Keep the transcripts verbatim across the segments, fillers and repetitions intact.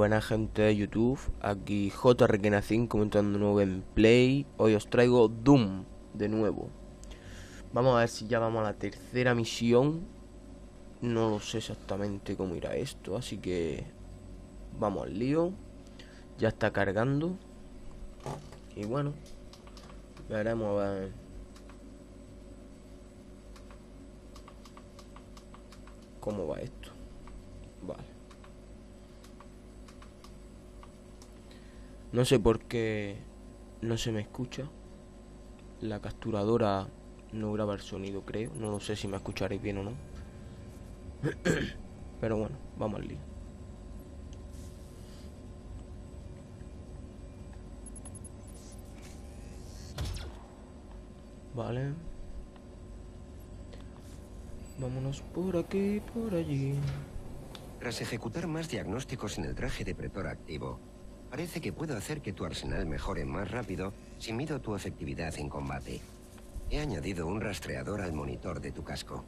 buena gente de YouTube, aquí J R Kenacin comentando un nuevo gameplay. Hoy os traigo Doom de nuevo. Vamos a ver si ya vamos a la tercera misión. No lo sé exactamente cómo irá esto, así que vamos al lío. Ya está cargando. Y bueno, veremos a ver cómo va esto. Vale. No sé por qué no se me escucha. La capturadora no graba el sonido, creo. No lo sé si me escucharéis bien o no. Pero bueno, vamos al lío. Vale. Vámonos por aquí, por allí. Tras ejecutar más diagnósticos en el traje de pretor activo, parece que puedo hacer que tu arsenal mejore más rápido si mido tu efectividad en combate. He añadido un rastreador al monitor de tu casco.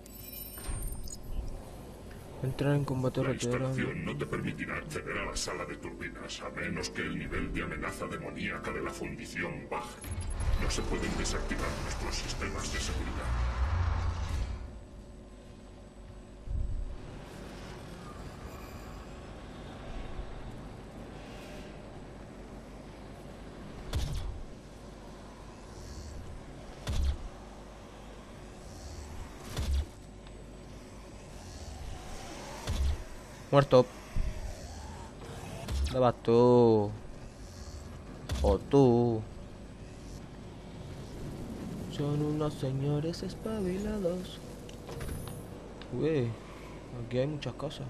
Entrar en combate La retirado. instalación no te permitirá acceder a la sala de turbinas a menos que el nivel de amenaza demoníaca de la fundición baje. No se pueden desactivar nuestros sistemas de seguridad. Muerto. ¿Dónde vas tú? O tú. Son unos señores espabilados. Uy, aquí hay muchas cosas.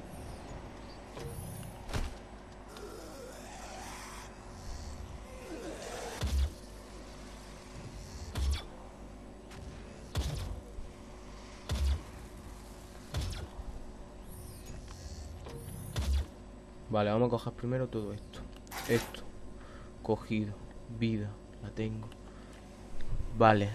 Vale, vamos a coger primero todo esto. Esto. Cogido. Vida. La tengo. Vale.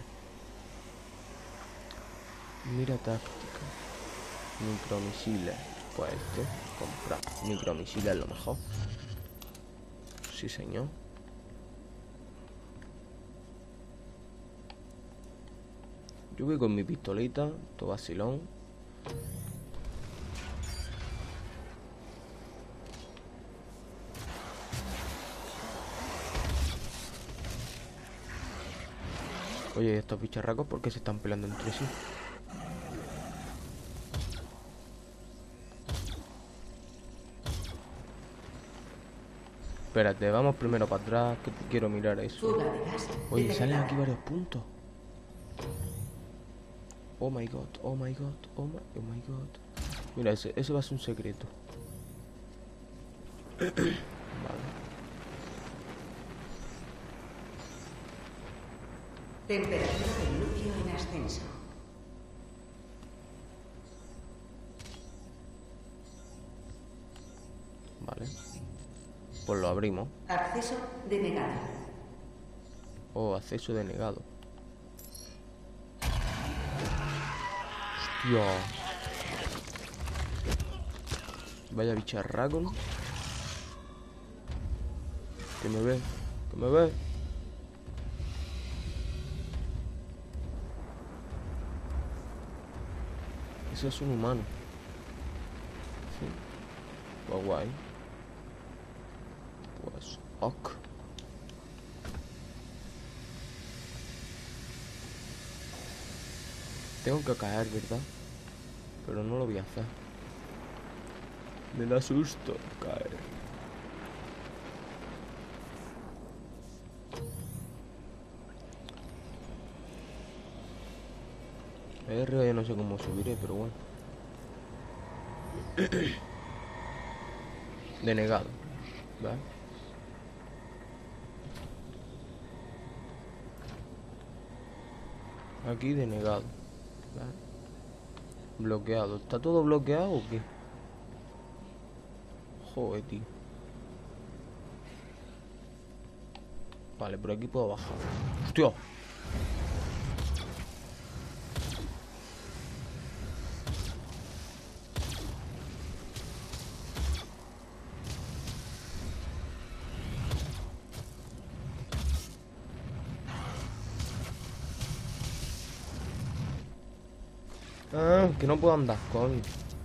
Mira táctica. Micromisiles. Pues este. Comprar. Micromisiles es lo mejor. Sí, señor. Yo voy con mi pistolita. Todo vacilón. Oye, estos bicharracos, ¿por qué se están peleando entre sí? Espérate, vamos primero para atrás, que quiero mirar eso. Oye, salen aquí varios puntos. Oh my god, oh my god, oh my, oh my god. Mira, ese, ese va a ser un secreto. Vale. Temperatura del núcleo en ascenso. Vale. Pues lo abrimos. Acceso denegado. Oh, acceso denegado. Hostia. Vaya bicharraco. Que me ve, que me ve. Eso es un humano. Sí. Pues guay. Pues ok. Tengo que caer, ¿verdad? Pero no lo voy a hacer. Me da susto caer. Ahí arriba ya no sé cómo subiré, pero bueno. Denegado. ¿Vale? Aquí denegado. ¿Vale? Bloqueado. ¿Está todo bloqueado o qué? Joder, tío. Vale, por aquí puedo bajar. ¡Hostia! Ah, que no puedo andar, coño.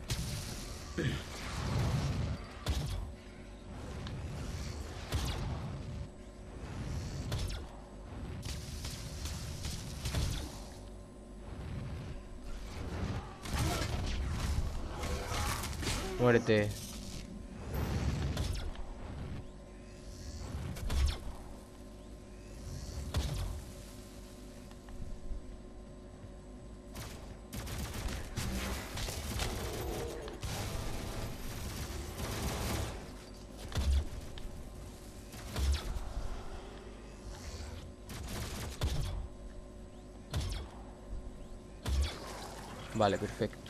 Muérete. Vale, perfecto.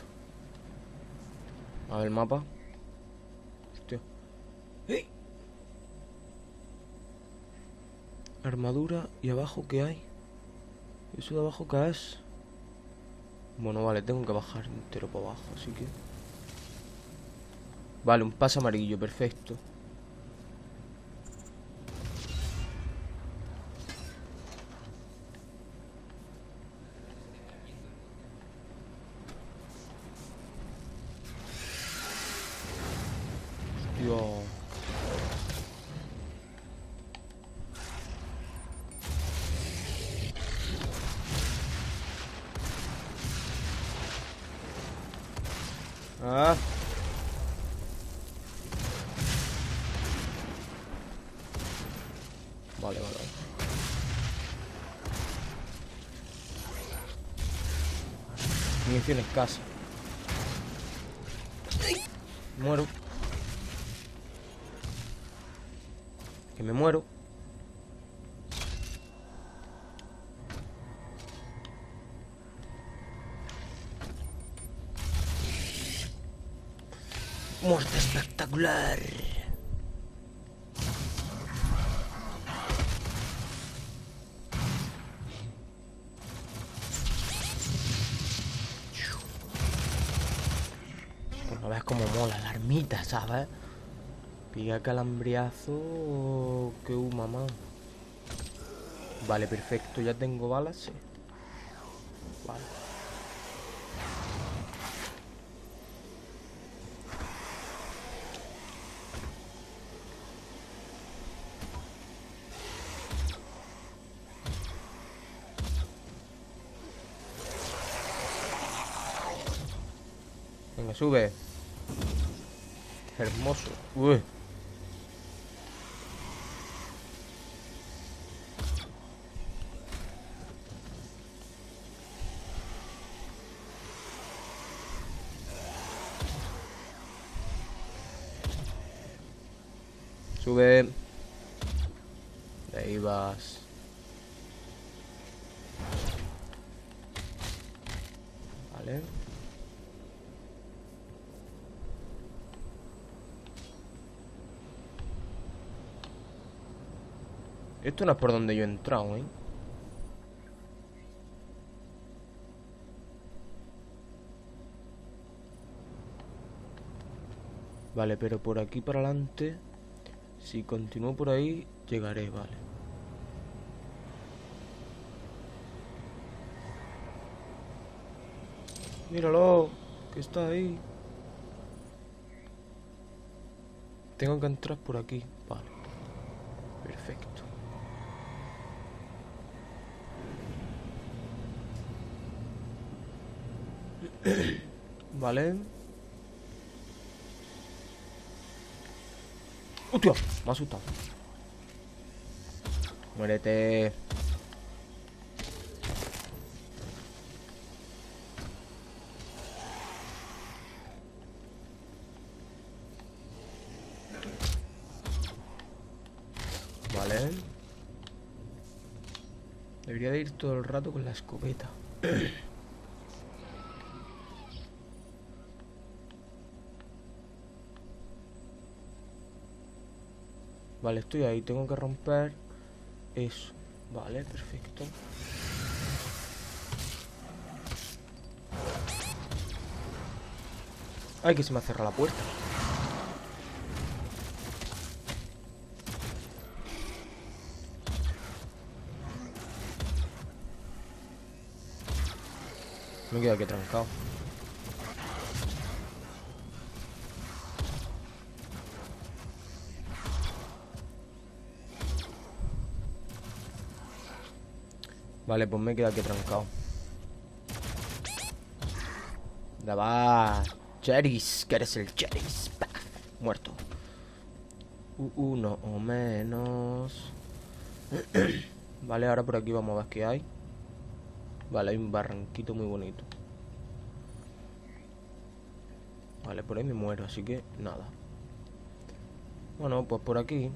A ver el mapa. Hostia. ¡Eh! Armadura. ¿Y abajo qué hay? ¿Eso de abajo qué es? Bueno, vale, tengo que bajar entero para abajo, así que... Vale, un pase amarillo, perfecto. Hostia. Ah. Vale, vale, vale. Munición escasa. Muero. Que me muero. Muerte espectacular. Pues no ves cómo mola la ermita, ¿sabes? Pica calambriazo. Que uh, mamá. Vale, perfecto. Ya tengo balas, sí. Vale. Venga, sube. Hermoso. Uy. Sube. De ahí vas. Vale. Esto no es por donde yo he entrado, ¿eh? Vale, pero por aquí para adelante, si continúo por ahí, llegaré, vale. Míralo, que está ahí. Tengo que entrar por aquí, vale. Perfecto. Vale. ¡Hostia! Me ha asustado. Muérete. Vale. Debería de ir todo el rato con la escopeta. Vale, estoy ahí. Tengo que romper eso. Vale, perfecto. Ay, que se me ha cerrado la puerta. Me quedo aquí trancado. Vale, pues me he quedado aquí trancado. Ya va. Cheris, que eres el Cheris. ¡Paf! Muerto. Uh, uno o menos. Vale, ahora por aquí vamos a ver qué hay. Vale, hay un barranquito muy bonito. Vale, por ahí me muero, así que nada. Bueno, pues por aquí.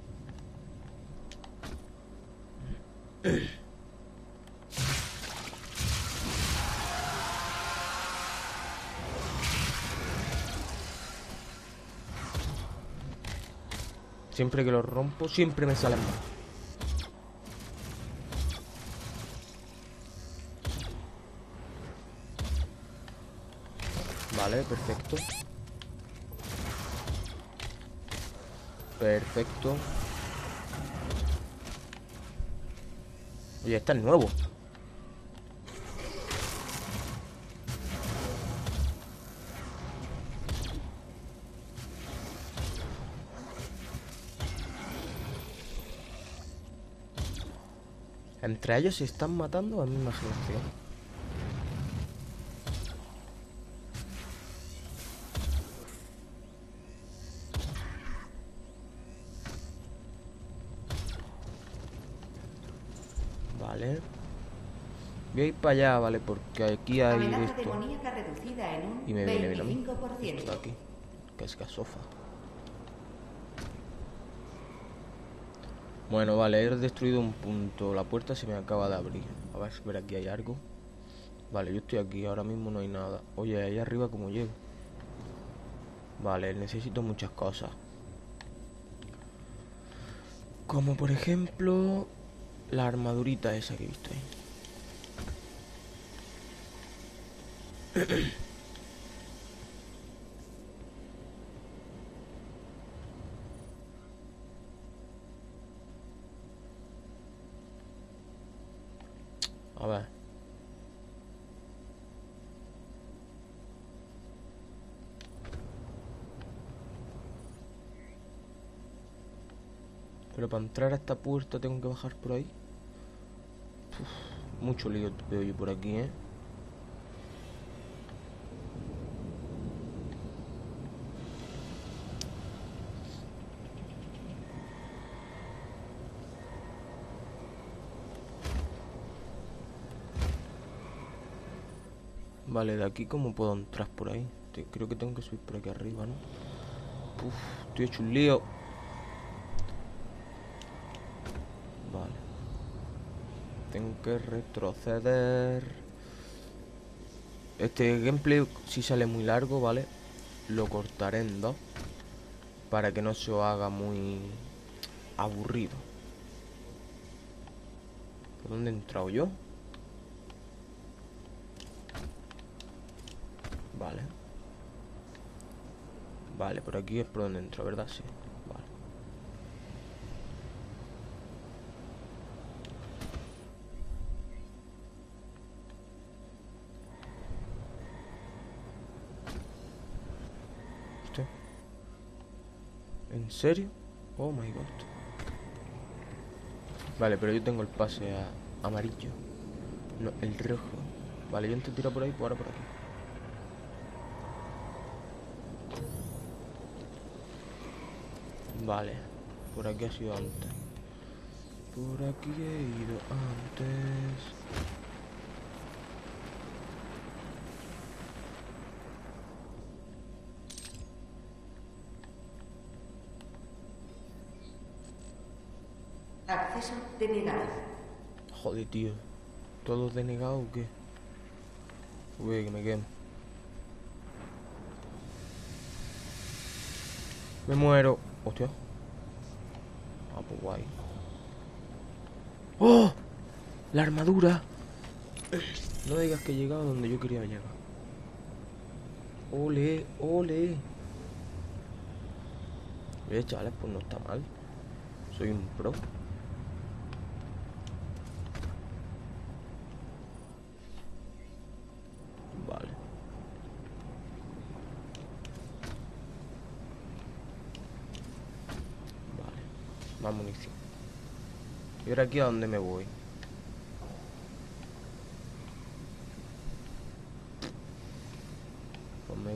Siempre que lo rompo, siempre me salen más. Vale, perfecto. Perfecto. Oye, este es nuevo. Entre ellos se están matando a mi imaginación. Vale. Voy a ir para allá, vale, porque aquí hay Amenaza esto. demoníaca reducida en un Y me viene bien a mí. veinticinco por ciento. Esto de aquí, que es gasofa. Bueno, vale, he destruido un punto. La puerta se me acaba de abrir. A ver si por aquí hay algo. Vale, yo estoy aquí, ahora mismo no hay nada. Oye, ahí arriba como llego. Vale, necesito muchas cosas. Como por ejemplo la armadurita esa que he visto ahí. A ver. Pero para entrar a esta puerta tengo que bajar por ahí. Uf, mucho lío veo yo por aquí, ¿eh? Vale, de aquí cómo puedo entrar por ahí. Te- creo que tengo que subir por aquí arriba, ¿no? Uf, estoy hecho un lío. Vale. Tengo que retroceder. Este gameplay, si sale muy largo, ¿vale? Lo cortaré en dos para que no se os haga muy aburrido. ¿Por dónde he entrado yo? Vale. Vale, por aquí es por donde entro, ¿verdad? Sí. Vale. ¿Usted? ¿En serio? Oh my god. Vale, pero yo tengo el pase a amarillo. No, el rojo. Vale, yo antes tiro por ahí, pues ahora por aquí. Vale, por aquí ha sido antes. Por aquí he ido antes. Acceso denegado. Joder, tío. ¿Todo denegado o qué? Uy, que me quemo. Me muero. Hostia. Ah, pues guay. ¡Oh! La armadura. No digas que he llegado donde yo quería llegar. Ole, ole. Oye, chavales, pues no está mal. Soy un pro. Vale. Vale. Más munición. ¿Y ahora aquí a dónde me voy?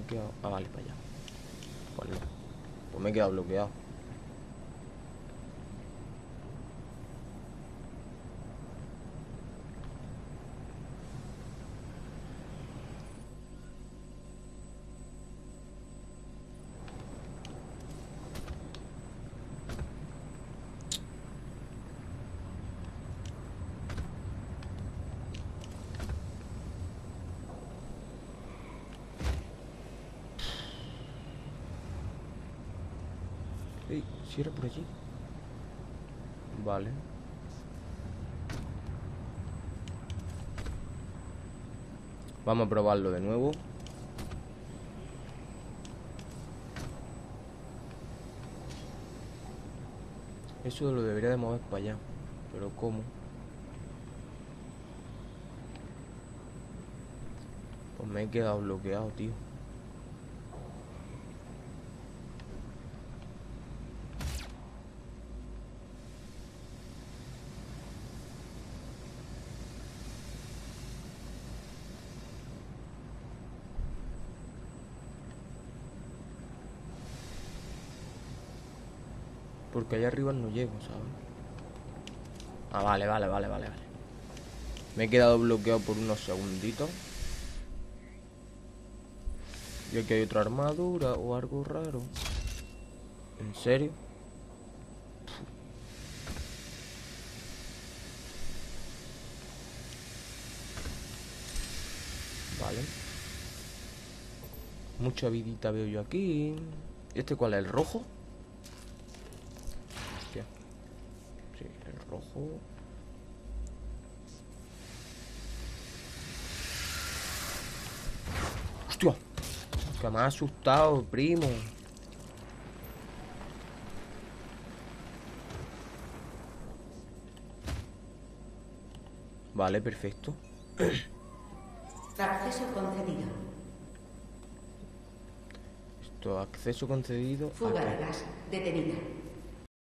he quedado... Ah, vale, para allá. Pues no. Pues me he quedado bloqueado. Ey, si era por allí. Vale. Vamos a probarlo de nuevo. Eso lo debería de mover para allá. Pero ¿cómo? Pues me he quedado bloqueado, tío. Porque allá arriba no llego, ¿sabes? Ah, vale, vale, vale, vale, vale. Me he quedado bloqueado por unos segunditos. Y aquí hay otra armadura o algo raro. ¿En serio? Vale. Mucha vidita veo yo aquí. ¿Este cuál es? ¿El rojo? Hostia. Sí, el rojo. ¡Hostia! Que me ha asustado, primo. Vale, perfecto. Acceso concedido. Esto, acceso concedido. Fuga ¿A de qué? gas detenida.